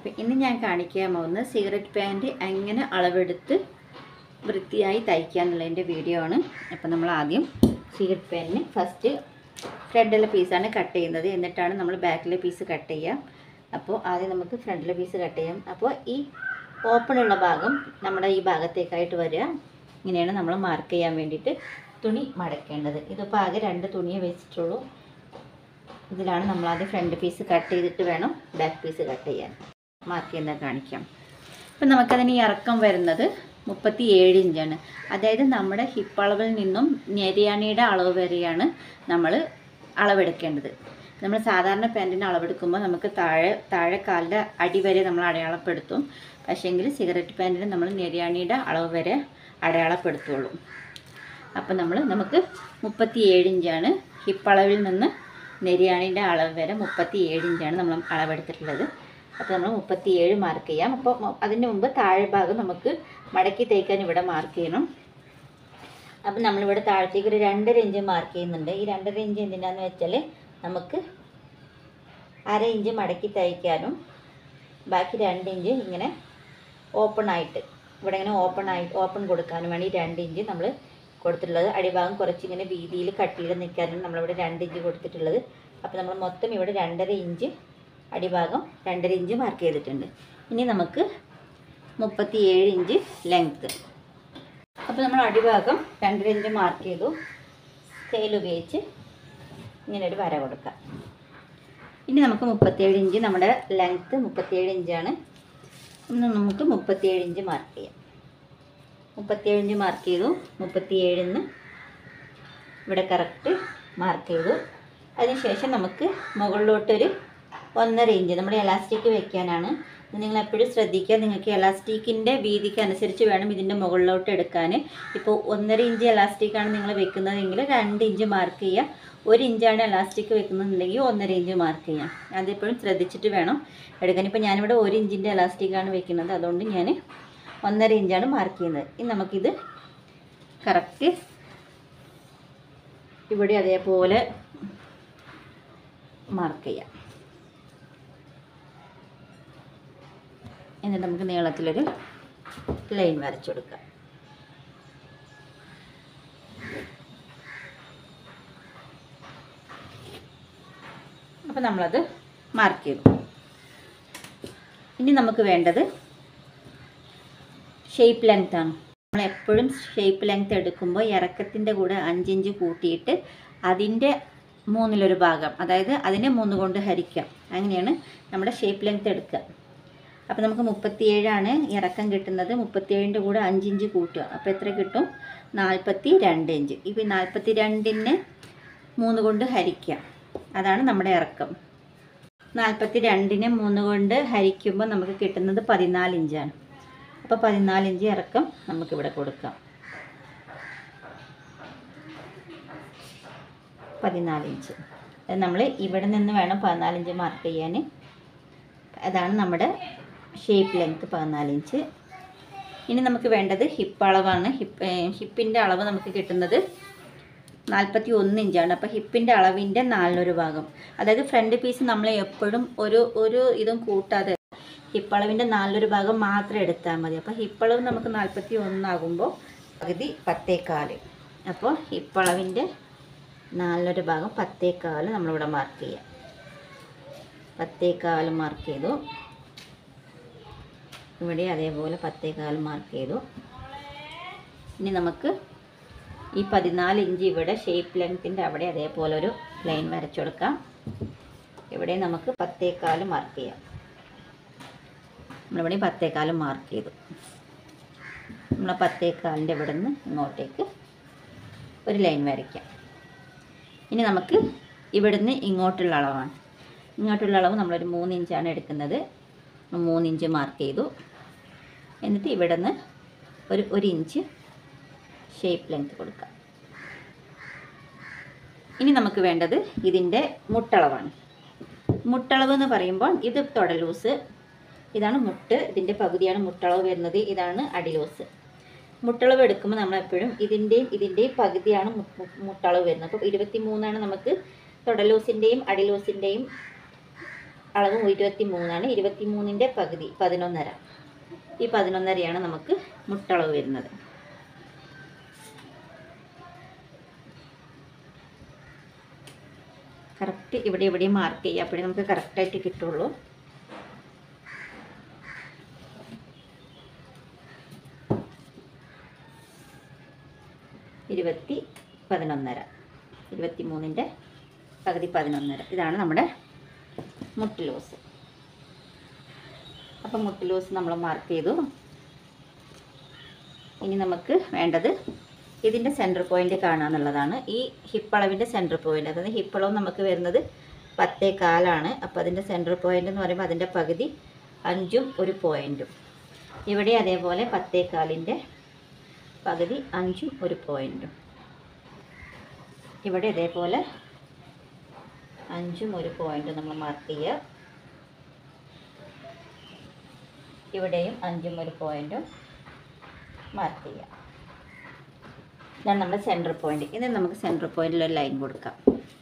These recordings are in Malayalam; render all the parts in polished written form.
അപ്പോൾ ഇന്ന് ഞാൻ കാണിക്കാൻ പോകുന്ന സിഗരറ്റ് പാൻറ് എങ്ങനെ അളവെടുത്ത് വൃത്തിയായി തയ്ക്കുക എന്നുള്ളതിൻ്റെ വീഡിയോ ആണ്. അപ്പോൾ നമ്മൾ ആദ്യം സിഗരറ്റ് പാൻറിന് ഫസ്റ്റ് ഫ്രണ്ടിലെ പീസാണ് കട്ട് ചെയ്യുന്നത്, എന്നിട്ടാണ് നമ്മൾ ബാക്കിലെ പീസ് കട്ട് ചെയ്യുക. അപ്പോൾ ആദ്യം നമുക്ക് ഫ്രണ്ടിലെ പീസ് കട്ട് ചെയ്യാം. അപ്പോൾ ഈ ഓപ്പണുള്ള ഭാഗം നമ്മുടെ ഈ ഭാഗത്തേക്കായിട്ട് വരിക. ഇങ്ങനെയാണ് നമ്മൾ മാർക്ക് ചെയ്യാൻ വേണ്ടിയിട്ട് തുണി മടക്കേണ്ടത്. ഇതിപ്പോൾ ആകെ 2 തുണിയെ വെച്ചിട്ടുള്ളൂ. ഇതിലാണ് നമ്മൾ ആദ്യം ഫ്രണ്ട് പീസ് കട്ട് ചെയ്തിട്ട് വേണം ബാക്ക് പീസ് കട്ട് ചെയ്യാൻ. മാർക്ക് ചെയ്യുന്നത് കാണിക്കാം. ഇപ്പം നമുക്കതിന് ഇറക്കം വരുന്നത് 37 ഇഞ്ചാണ്. അതായത് നമ്മുടെ ഹിപ്പ് അളവിൽ നിന്നും ഞെരിയാണിയുടെ അളവ് വരെയാണ് നമ്മൾ അളവെടുക്കേണ്ടത്. നമ്മൾ സാധാരണ പാൻറ്റിന് അളവെടുക്കുമ്പോൾ നമുക്ക് താഴെ കാലിൻ്റെ അടി വരെ നമ്മൾ അടയാളപ്പെടുത്തും. പക്ഷേങ്കിൽ സിഗരറ്റ് പാൻറ്റിന് നമ്മൾ ഞെരിയാണിയുടെ അളവ് വരെ അടയാളപ്പെടുത്തുള്ളൂ. അപ്പം നമുക്ക് 37 ഇഞ്ചാണ് ഹിപ്പ് അളവിൽ നിന്ന് നെരിയാണിൻ്റെ അളവ് വരെ 37 ഇഞ്ചാണ് നമ്മൾ അളവെടുത്തിട്ടുള്ളത്. അപ്പോൾ നമ്മൾ 37 മാർക്ക് ചെയ്യാം. അപ്പോൾ അതിന് മുമ്പ് താഴെ ഭാഗം നമുക്ക് മടക്കി തയ്ക്കാൻ ഇവിടെ മാർക്ക് ചെയ്യണം. അപ്പം നമ്മളിവിടെ താഴത്തേക്ക് ഒരു 2.5 ഇഞ്ച് മാർക്ക് ചെയ്യുന്നുണ്ട്. ഈ 2.5 ഇഞ്ച് എന്തിനാന്ന് വെച്ചാൽ നമുക്ക് 1/2 ഇഞ്ച് മടക്കി തയ്ക്കാനും ബാക്കി 2 ഇഞ്ച് ഇങ്ങനെ ഓപ്പണായിട്ട് ഇവിടെ ഇങ്ങനെ ഓപ്പൺ കൊടുക്കാനുമാണ് ഈ 2 ഇഞ്ച് നമ്മൾ കൊടുത്തിട്ടുള്ളത്. അടിഭാഗം കുറച്ചിങ്ങനെ വീതിയിൽ കട്ടിയിൽ നിൽക്കാനും നമ്മളിവിടെ 2 ഇഞ്ച് കൊടുത്തിട്ടുള്ളത്. അപ്പോൾ നമ്മൾ മൊത്തം ഇവിടെ 2.5 ഇഞ്ച് അടിഭാഗം 2.5 ഇഞ്ച് മാർക്ക് ചെയ്തിട്ടുണ്ട്. ഇനി നമുക്ക് 37 ഇഞ്ച് ലെങ്ത്ത്. അപ്പോൾ നമ്മൾ അടിഭാഗം 2.5 ഇഞ്ച് മാർക്ക് ചെയ്തു. സ്കെയിൽ ഉപയോഗിച്ച് ഇങ്ങനെ ഒരു വര കൊടുക്കാം. ഇനി നമുക്ക് 37 ഇഞ്ച് നമ്മുടെ ലെങ്ത്ത് 37 ഇഞ്ചാണ്. നമുക്ക് 37 ഇഞ്ച് മാർക്ക് ചെയ്യാം. 37 ഇഞ്ച് മാർക്ക് ചെയ്തു. 37 ഇവിടെ കറക്റ്റ് മാർക്ക് ചെയ്തു. അതിനുശേഷം നമുക്ക് മുകളിലോട്ടൊരു 1.5 ഇഞ്ച് നമ്മുടെ എലാസ്റ്റിക് വെക്കാനാണ്. നിങ്ങൾ എപ്പോഴും ശ്രദ്ധിക്കുക, നിങ്ങൾക്ക് എലാസ്റ്റിക്കിൻ്റെ വീതിക്ക് അനുസരിച്ച് വേണം ഇതിൻ്റെ മുകളിലോട്ട് എടുക്കാൻ. ഇപ്പോൾ 1.5 ഇഞ്ച് എലാസ്റ്റിക്കാണ് നിങ്ങൾ വെക്കുന്നതെങ്കിൽ 2 ഇഞ്ച് മാർക്ക് ചെയ്യുക. 1 ഇഞ്ചാണ് എലാസ്റ്റിക് വെക്കുന്നുണ്ടെങ്കിൽ 1.5 ഇഞ്ച് മാർക്ക് ചെയ്യാം. അതെപ്പോഴും ശ്രദ്ധിച്ചിട്ട് വേണം എടുക്കാൻ. ഇപ്പോൾ ഞാനിവിടെ 1 ഇഞ്ചിൻ്റെ എലാസ്റ്റിക്കാണ് വെക്കുന്നത്, അതുകൊണ്ട് ഞാൻ 1.5 ഇഞ്ചാണ് മാർക്ക് ചെയ്യുന്നത്. ഇനി നമുക്കിത് കറക്റ്റ് ഇവിടെ അതേപോലെ മാർക്ക് ചെയ്യാം. എന്നിട്ട് നമുക്ക് നീളത്തിലൊരു ലൈൻ വരച്ചു കൊടുക്കാം. അപ്പോൾ നമ്മളത് മാർക്ക് ചെയ്തു. ഇനി നമുക്ക് വേണ്ടത് ഷേപ്പ് ലെങ്ത് ആണ്. നമ്മൾ എപ്പോഴും ഷേപ്പ് ലെങ്ത് എടുക്കുമ്പോൾ ഇറക്കത്തിൻ്റെ കൂടെ 5 ഇഞ്ച് കൂട്ടിയിട്ട് അതിൻ്റെ 1/3 ഭാഗം, അതായത് അതിനെ 3 കൊണ്ട് ഹരിക്കാം. അങ്ങനെയാണ് നമ്മുടെ ഷേപ്പ് ലെങ്ത് എടുക്കുക. അപ്പോൾ നമുക്ക് 37 ആണ് ഇറക്കം കിട്ടുന്നത്. 37ൻ്റെ കൂടെ 5 ഇഞ്ച് കൂട്ടുക. അപ്പോൾ എത്ര കിട്ടും? 42 ഇഞ്ച്. ഇപ്പോൾ 42നെ 3 കൊണ്ട് ഹരിക്കുക. അതാണ് നമ്മുടെ ഇറക്കം. 42നെ 3 കൊണ്ട് ഹരിക്കുമ്പോൾ നമുക്ക് കിട്ടുന്നത് 14 ഇഞ്ചാണ്. അപ്പോൾ 14 ഇഞ്ച് ഇറക്കം നമുക്കിവിടെ കൊടുക്കാം. 14 ഇഞ്ച്. നമ്മൾ ഇവിടെ നിന്ന് വേണം 14 ഇഞ്ച് മാർക്ക് ചെയ്യാൻ. അതാണ് നമ്മുടെ ഷേപ്പ് ലെങ്ത്ത് 14 ഇഞ്ച്. ഇനി നമുക്ക് വേണ്ടത് ഹിപ്പ് അളവാണ്. ഹിപ്പിൻ്റെ അളവ് നമുക്ക് കിട്ടുന്നത് 41 ഇഞ്ചാണ്. അപ്പോൾ ഹിപ്പിൻ്റെ അളവിൻ്റെ 4/1 ഭാഗം, അതായത് ഫ്രണ്ട് പീസ് നമ്മൾ എപ്പോഴും ഒരു ഇതും കൂട്ടാതെ ഹിപ്പ് അളവിൻ്റെ 4/1 ഭാഗം മാത്രം എടുത്താൽ മതി. അപ്പോൾ ഹിപ്പ് അളവ് നമുക്ക് 41 ആകുമ്പോൾ പകുതി 10.25. അപ്പോൾ ഹിപ്പ് അളവിൻ്റെ 4/1 ഭാഗം 10.25 നമ്മളിവിടെ മാർക്ക് ചെയ്യാം. 10.25 മാർക്ക് ചെയ്തു. ഇവിടെ അതേപോലെ 10.25 മാർക്ക് ചെയ്തു. ഇനി നമുക്ക് ഈ 14 ഇഞ്ച് ഇവിടെ ഷേപ്പ് ലെങ്ത്തിൻ്റെ അവിടെ അതേപോലെ ഒരു ലൈൻ വരച്ചു കൊടുക്കാം. ഇവിടെ നമുക്ക് 10.25 മാർക്ക് ചെയ്യാം. നമ്മളിവിടെ 10.25 മാർക്ക് ചെയ്തു. നമ്മൾ 10.25ൻ്റെ ഇവിടെ നിന്ന് ഇങ്ങോട്ടേക്ക് ഒരു ലൈൻ വരയ്ക്കാം. ഇനി നമുക്ക് ഇവിടുന്ന് ഇങ്ങോട്ടുള്ള അളവാണ്. ഇങ്ങോട്ടുള്ള അളവ് നമ്മളൊരു 3 ഇഞ്ചാണ് എടുക്കുന്നത്. 3 ഇഞ്ച് മാർക്ക് ചെയ്തു. എന്നിട്ട് ഇവിടെ നിന്ന് ഒരു ഇഞ്ച് ഷേപ്പ് ലെങ്ത് കൊടുക്കാം. ഇനി നമുക്ക് വേണ്ടത് ഇതിൻ്റെ മുട്ടളവാണ്. മുട്ടളവ് എന്ന് പറയുമ്പോൾ ഇത് തൊടലൂസ്, ഇതാണ് മുട്ട്, ഇതിൻ്റെ പകുതിയാണ് മുട്ടളവ് വരുന്നത്, ഇതാണ് അടിലൂസ്. മുട്ടളവ് എടുക്കുമ്പോൾ നമ്മളെപ്പോഴും ഇതിൻ്റെയും പകുതിയാണ് മുട്ടളവ് വരുന്നത്. അപ്പോൾ 23 നമുക്ക് തൊടലൂസിൻ്റെയും അടിലൂസിൻ്റെയും അളവ് 23 23ൻ്റെ പകുതി 11.5. ഈ 11.5 നമുക്ക് മുട്ടളവ് വരുന്നത്. കറക്റ്റ് ഇവിടെ എവിടെയും മാർക്ക് ചെയ്യുക, അപ്പോഴേ നമുക്ക് കറക്റ്റായിട്ട് കിട്ടുള്ളൂ. ഇരുപത്തി 11.5 23ൻ്റെ പകുതി 11.5. ഇതാണ് നമ്മുടെ മുട്ട് ലൂസ്. അപ്പം മുട്ട് ലൂസ് നമ്മൾ മാർക്ക് ചെയ്തു. ഇനി നമുക്ക് വേണ്ടത് ഇതിൻ്റെ സെൻറ്റർ പോയിൻ്റ് കാണുക എന്നുള്ളതാണ്. ഈ ഹിപ്പ് അളവിൻ്റെ സെൻറ്റർ പോയിൻ്റ്, അതായത് ഹിപ്പ് അളവ് നമുക്ക് വരുന്നത് 10.4. അപ്പോൾ അതിൻ്റെ സെൻറ്റർ പോയിൻ്റ് എന്ന് പറയുമ്പോൾ അതിൻ്റെ പകുതി 5ഉം 1 പോയിൻറ്റും. ഇവിടെ അതേപോലെ 10.4ൻ്റെ പകുതി 5ഉം 1 പോയിൻറ്റും. ഇവിടെ ഇതേപോലെ 5ഉം 1 പോയിൻറ്റും നമ്മൾ മാർക്ക് ചെയ്യുക. ഇവിടെയും 5ഉം 1 പോയിൻറ്റും മാർക്ക് ചെയ്യുക. ഇതാണ് നമ്മുടെ സെൻറ്റർ പോയിൻ്റ്. ഇനി നമുക്ക് സെൻറ്റർ പോയിൻറ്റിൽ ഒരു ലൈൻ കൊടുക്കാം.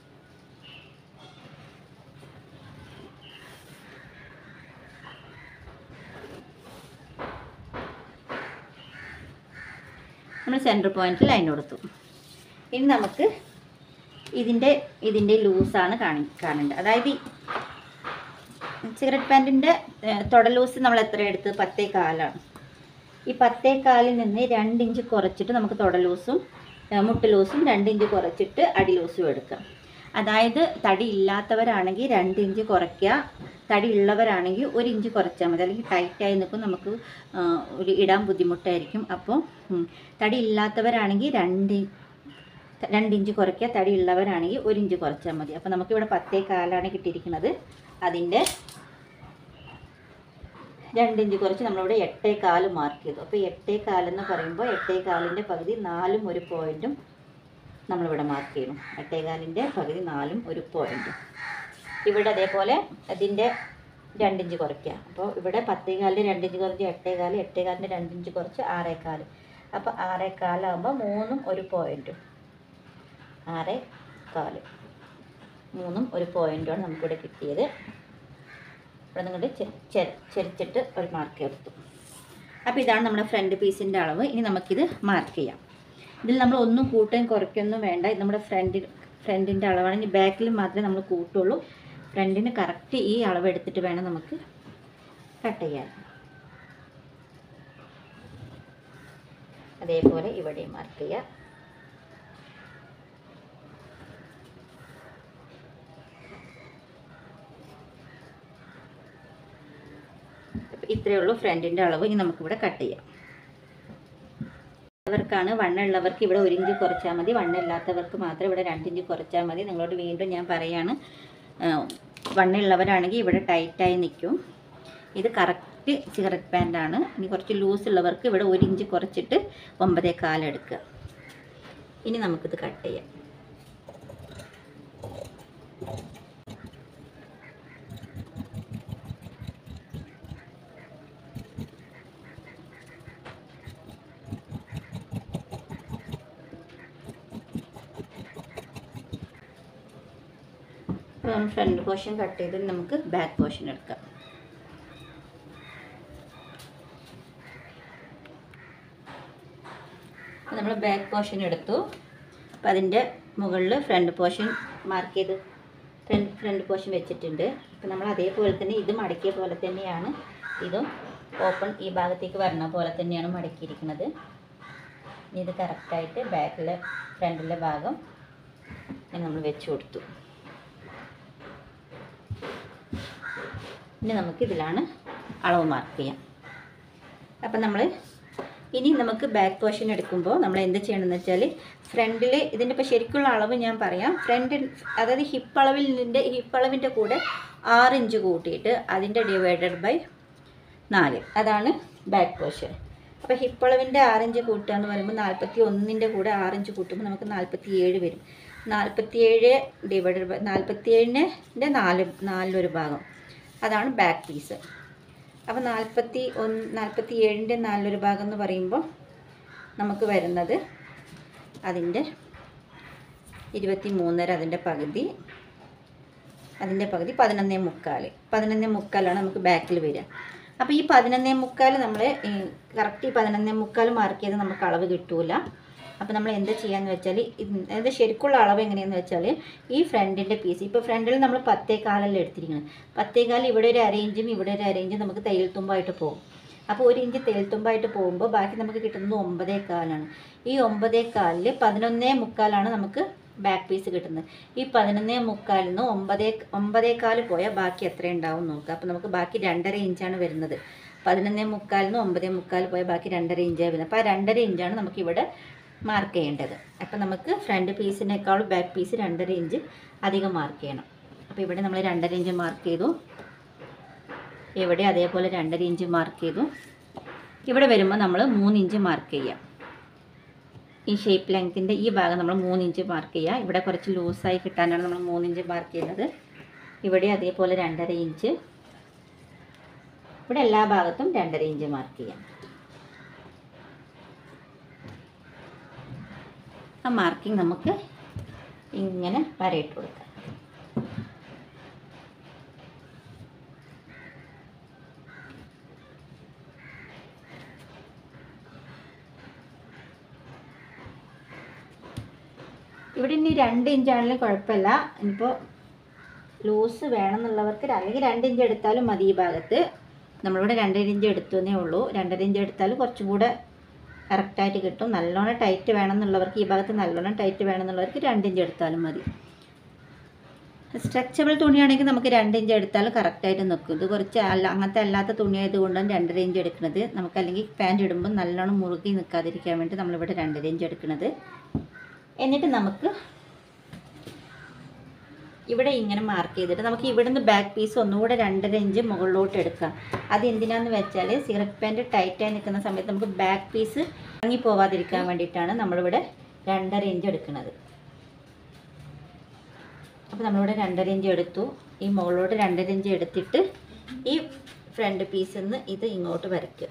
നമ്മൾ സെൻറ്റർ പോയിൻറ്റിൽ ലൈൻ കൊടുത്തു. ഇനി നമുക്ക് ഇതിൻ്റെ ലൂസാണ് കാണേണ്ടത്. അതായത് സിഗരറ്റ് പാൻറ്റിൻ്റെ തുട ലൂസ് നമ്മൾ എത്ര എടുത്ത്? 10.4. ഈ 10.4 നിന്ന് 2 ഇഞ്ച് കുറച്ചിട്ട് നമുക്ക് തുട ലൂസും മുട്ട് ലൂസും 2 ഇഞ്ച് കുറച്ചിട്ട് അടി ലൂസും എടുക്കാം. അതായത് തടി ഇല്ലാത്തവരാണെങ്കിൽ 2 ഇഞ്ച് കുറയ്ക്കുക, തടി ഉള്ളവരാണെങ്കിൽ 1 ഇഞ്ച് കുറച്ചാൽ മതി. അല്ലെങ്കിൽ ടൈറ്റായി നിൽക്കും, നമുക്ക് ഇടാൻ ബുദ്ധിമുട്ടായിരിക്കും. അപ്പോൾ തടി ഇല്ലാത്തവരാണെങ്കിൽ 2 ഇഞ്ച് കുറയ്ക്കുക, തടി ഉള്ളവരാണെങ്കിൽ 1 ഇഞ്ച് കുറച്ചാൽ മതി. അപ്പോൾ നമുക്കിവിടെ 10.4 കിട്ടിയിരിക്കുന്നത്. അതിൻ്റെ 2 ഇഞ്ച് കുറച്ച് നമ്മളിവിടെ 8.4 മാർക്ക് ചെയ്തു. അപ്പോൾ 8.4 എന്ന് പറയുമ്പോൾ 8.4ൻ്റെ പകുതി 4ഉം 1 പോയിൻറ്റും നമ്മളിവിടെ മാർക്ക് ചെയ്യണം. 8.4ൻ്റെ പകുതി 4ഉം 1 പോയിൻറ്റും. ഇവിടെ അതേപോലെ അതിൻ്റെ 2 ഇഞ്ച് കുറയ്ക്കുക. അപ്പോൾ ഇവിടെ 10.4ൻ്റെ 2 ഇഞ്ച് കുറച്ച് 8.4, 8.4ൻ്റെ 2 ഇഞ്ച് കുറച്ച് 6.4. അപ്പോൾ 6.4 ആകുമ്പോൾ 3ഉം 1 പോയിൻറ്റും. 6.4 3ഉം 1 പോയിൻറ്റുമാണ് നമുക്കിവിടെ കിട്ടിയത്. ഇവിടെ നിങ്ങളുടെ ചെരിച്ചിട്ട് ഒരു മാർക്ക് എടുത്തു. അപ്പോൾ ഇതാണ് നമ്മുടെ ഫ്രണ്ട് പീസിൻ്റെ അളവ്. ഇനി നമുക്കിത് മാർക്ക് ചെയ്യാം. ഇതിൽ നമ്മൾ ഒന്നും കൂട്ടുകയും കുറയ്ക്കൊന്നും വേണ്ട. ഇത് നമ്മുടെ ഫ്രണ്ടിൻ്റെ അളവാണ്. ഇനി ബാക്കിൽ മാത്രമേ നമ്മൾ കൂട്ടുള്ളൂ. ഫ്രണ്ടിന് കറക്റ്റ് ഈ അളവ് എടുത്തിട്ട് വേണം നമുക്ക് കട്ട് ചെയ്യാൻ. അതേപോലെ ഇവിടെയും മാർക്ക് ചെയ്യുക. ഇത്രയേ ഉള്ളൂ ഫ്രണ്ടിൻ്റെ അളവ്. ഇനി നമുക്കിവിടെ കട്ട് ചെയ്യാം. ഉള്ളവർക്കാണ് വണ്ണമുള്ളവർക്ക് ഇവിടെ 1 ഇഞ്ച് കുറച്ചാൽ മതി. വണ്ണമില്ലാത്തവർക്ക് മാത്രം ഇവിടെ 2 ഇഞ്ച് കുറച്ചാൽ മതി. നിങ്ങളോട് വീണ്ടും ഞാൻ പറയുകയാണ്, വണ്ണമുള്ളവരാണെങ്കിൽ ഇവിടെ ടൈറ്റായി നിൽക്കും. ഇത് കറക്റ്റ് സിഗരറ്റ് പാൻ്റാണ്. ഇനി കുറച്ച് ലൂസ് ഉള്ളവർക്ക് ഇവിടെ 1 ഇഞ്ച് കുറച്ചിട്ട് 9.4 എടുക്കുക. ഇനി നമുക്കിത് കട്ട് ചെയ്യാം. ഫ്രണ്ട് പോർഷൻ കട്ട് ചെയ്തിട്ട് നമുക്ക് ബാക്ക് പോർഷൻ എടുക്കാം. നമ്മൾ ബാക്ക് പോർഷൻ എടുത്തു. അപ്പോൾ അതിൻ്റെ മുകളിൽ ഫ്രണ്ട് പോർഷൻ മാർക്ക് ചെയ്ത് ഫ്രണ്ട് പോർഷൻ വെച്ചിട്ടുണ്ട്. അപ്പോൾ നമ്മൾ അതേപോലെ തന്നെ ഇത് മടക്കിയ പോലെ തന്നെയാണ് ഇതും ഓപ്പൺ ഈ ഭാഗത്തേക്ക് വരണ പോലെ തന്നെയാണ് മടക്കിയിരിക്കുന്നത്. ഇത് കറക്റ്റായിട്ട് ബാക്കിലെ ഫ്രണ്ടിലെ ഭാഗം നമ്മൾ വെച്ച് കൊടുത്തു. ഇനി നമുക്കിതിലാണ് അളവ് മാർക്ക് ചെയ്യാം. അപ്പം ഇനി നമുക്ക് ബാക്ക് പോർഷൻ എടുക്കുമ്പോൾ നമ്മൾ എന്ത് ചെയ്യണമെന്ന് വെച്ചാൽ ഫ്രണ്ടിൽ ഇതിൻ്റെ ഇപ്പോൾ ശരിക്കുള്ള അളവ് ഞാൻ പറയാം. അതായത് ഹിപ്പ് അളവിൻ്റെ കൂടെ 6 ഇഞ്ച് കൂട്ടിയിട്ട് അതിൻ്റെ ഡിവൈഡഡ് ബൈ 4 അതാണ് ബാക്ക് പോർഷൻ. അപ്പോൾ ഹിപ്പ് അളവിൻ്റെ 6 ഇഞ്ച് കൂട്ടുക എന്ന് പറയുമ്പോൾ 41ൻ്റെ കൂടെ 6 ഇഞ്ച് കൂട്ടുമ്പോൾ നമുക്ക് 47 വരും. 47 ഡിവൈഡഡ് ബൈ 47ൻ്റെ 4 ഭാഗം അതാണ് ബാക്ക് പീസ്. അപ്പോൾ 47ൻ്റെ 4 ഭാഗം എന്ന് പറയുമ്പോൾ നമുക്ക് വരുന്നത് അതിൻ്റെ 23.5 അതിൻ്റെ പകുതി അതിൻ്റെ പകുതി 11.75. 11.75 നമുക്ക് ബാക്കിൽ വരിക. അപ്പോൾ ഈ 11.75 നമ്മൾ കറക്റ്റ് ഈ 11.75 മാർക്ക് ചെയ്ത് നമുക്ക് അളവ് കിട്ടൂല. അപ്പോൾ നമ്മൾ എന്താ ചെയ്യാന്ന് വെച്ചാൽ ഇത് ശരിക്കുള്ള അളവ് എങ്ങനെയാണെന്ന് വെച്ചാൽ ഈ ഫ്രണ്ടിൻ്റെ പീസ് ഇപ്പോൾ ഫ്രണ്ടിൽ നമ്മൾ 10.25 എടുത്തിരിക്കുന്നത്. 10.25 ഇവിടെ ഒരു അരയിഞ്ചും ഇവിടെ ഒരു അരയിഞ്ചും നമുക്ക് തയ്യൽ തുമ്പായിട്ട് പോകും. അപ്പോൾ 1 ഇഞ്ച് തയ്യൽ തുമ്പായിട്ട് പോകുമ്പോൾ ബാക്കി നമുക്ക് കിട്ടുന്നത് 9.25. ഈ 9.25 11.75 നമുക്ക് ബാക്ക് പീസ് കിട്ടുന്നത്. ഈ 11.75 നിന്ന് 9.25 പോയാൽ ബാക്കി എത്ര ഉണ്ടാവും നോക്കുക. അപ്പോൾ നമുക്ക് ബാക്കി 2.5 ഇഞ്ചാണ് വരുന്നത്. 11.75 നിന്ന് 9.75 പോയാൽ ബാക്കി 2.5 ഇഞ്ചാണ് വരുന്നത്. അപ്പോൾ ആ 2.5 ഇഞ്ചാണ് നമുക്കിവിടെ മാർക്ക് ചെയ്യേണ്ടത്. അപ്പോൾ നമുക്ക് ഫ്രണ്ട് പീസിനേക്കാളും ബാക്ക് പീസ് 2.5 ഇഞ്ച് അധികം മാർക്ക് ചെയ്യണം. അപ്പോൾ ഇവിടെ നമ്മൾ 2.5 ഇഞ്ച് മാർക്ക് ചെയ്തു. ഇവിടെ അതേപോലെ 2.5 ഇഞ്ച് മാർക്ക് ചെയ്തു. ഇവിടെ വരുമ്പോൾ നമ്മൾ 3 ഇഞ്ച് മാർക്ക് ചെയ്യാം. ഈ ഷേപ്പ് ലെങ്ത്തിൻ്റെ ഈ ഭാഗം നമ്മൾ 3 ഇഞ്ച് മാർക്ക് ചെയ്യുക. ഇവിടെ കുറച്ച് ലൂസായി കിട്ടാനാണ് നമ്മൾ 3 ഇഞ്ച് മാർക്ക് ചെയ്യുന്നത്. ഇവിടെ അതേപോലെ 2.5 ഇഞ്ച്. ഇവിടെ എല്ലാ ഭാഗത്തും 2.5 ഇഞ്ച് മാർക്ക് ചെയ്യാം. ആ മാർക്കിംഗ് നമുക്ക് ഇങ്ങനെ വരയിട്ട് കൊടുക്കാം. ഇവിടെ ഇനി 2 ഇഞ്ചാണെങ്കിലും കുഴപ്പമില്ല. ഇനിയിപ്പോൾ ലൂസ് വേണമെന്നുള്ളവർക്ക് അല്ലെങ്കിൽ 2 ഇഞ്ച് എടുത്താലും മതി. ഈ ഭാഗത്ത് നമ്മളിവിടെ 2.5 ഇഞ്ച് എടുത്തേ ഉള്ളൂ. 2.5 ഇഞ്ച് എടുത്താൽ കുറച്ചും കൂടെ കറക്റ്റായിട്ട് കിട്ടും. നല്ലോണം ടൈറ്റ് വേണമെന്നുള്ളവർക്ക് ഈ ഭാഗത്ത് നല്ലോണം ടൈറ്റ് വേണമെന്നുള്ളവർക്ക് 2 ഇഞ്ച് എടുത്താലും മതി. സ്ട്രെച്ചബിൾ തുണിയാണെങ്കിൽ നമുക്ക് 2 ഇഞ്ച് എടുത്താലും കറക്റ്റായിട്ട് നിൽക്കും. ഇത് കുറച്ച് അങ്ങനത്തെ അല്ലാത്ത തുണിയായതുകൊണ്ടാണ് 2.5 ഇഞ്ച് എടുക്കുന്നത്. നമുക്ക് അല്ലെങ്കിൽ പാൻറ്റ് ഇടുമ്പോൾ നല്ലോണം മുറുകി നിൽക്കാതിരിക്കാൻ വേണ്ടി നമ്മളിവിടെ 2.5 ഇഞ്ച് എടുക്കുന്നത്. എന്നിട്ട് നമുക്ക് ഇവിടെ ഇങ്ങനെ മാർക്ക് ചെയ്തിട്ട് നമുക്ക് ഇവിടുന്ന് ബാക്ക് പീസ് ഒന്നുകൂടെ 2.5 ഇഞ്ച് മുകളിലോട്ട് എടുക്കാം. അത് എന്തിനാന്ന് വെച്ചാൽ സിഗരറ്റ് പാൻറ്റ് ടൈറ്റായി നിൽക്കുന്ന സമയത്ത് നമുക്ക് ബാക്ക് പീസ് ഇറങ്ങി പോവാതിരിക്കാൻ വേണ്ടിയിട്ടാണ് നമ്മളിവിടെ 2.5 ഇഞ്ച് എടുക്കുന്നത്. അപ്പോൾ നമ്മളിവിടെ 2.5 ഇഞ്ച് എടുത്തു. ഈ മുകളിലോട്ട് 2.5 ഇഞ്ച് എടുത്തിട്ട് ഈ ഫ്രണ്ട് പീസിൽ നിന്ന് ഇത് ഇങ്ങോട്ട് വരയ്ക്കുക.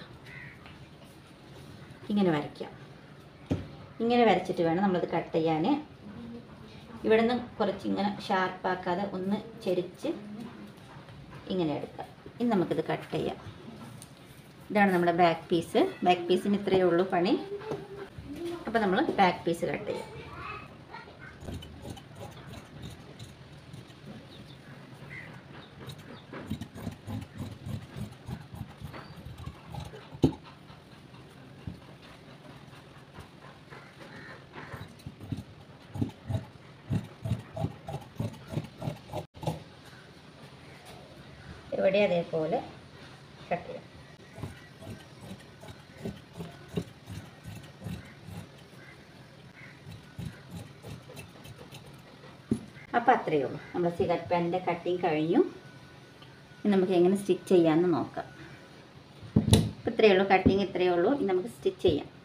ഇങ്ങനെ വരയ്ക്കാം. ഇങ്ങനെ വരച്ചിട്ട് വേണം നമ്മളത് കട്ട് ചെയ്യാൻ. ഇവിടെ നിന്ന് കുറച്ച് ഇങ്ങനെ ഷാർപ്പാക്കാതെ ഒന്ന് ചെരിച്ച് ഇങ്ങനെ എടുക്കാം. ഇനി നമുക്കിത് കട്ട് ചെയ്യാം. ഇതാണ് നമ്മുടെ ബാക്ക് പീസ്. ബാക്ക് പീസിന് ഇത്രയേ ഉള്ളൂ പണി. അപ്പോൾ നമ്മൾ ബാക്ക് പീസ് കട്ട് ചെയ്യാം. ഇവിടെ അതേപോലെ കട്ട് ചെയ്യാം. അപ്പോൾ അത്രയേ ഉള്ളൂ. നമ്മൾ സിഗരറ്റ് പാൻറ്റിൻ്റെ കട്ടിങ് കഴിഞ്ഞു. ഇനി നമുക്ക് എങ്ങനെ സ്റ്റിച്ച് ചെയ്യാമെന്ന് നോക്കാം. അപ്പോൾ ഇത്രയേ ഉള്ളൂ, കട്ടിങ് ഇത്രയേ ഉള്ളൂ. ഇനി നമുക്ക് സ്റ്റിച്ച് ചെയ്യാം.